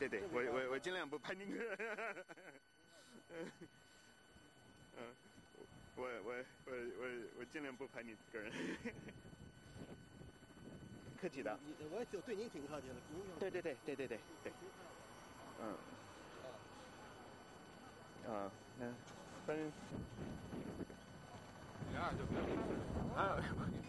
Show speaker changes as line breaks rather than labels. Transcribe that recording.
对，我尽量不拍你个人。我尽量不拍你个人。客气的。
我也对您挺客气的。
对。那反正。
这样就别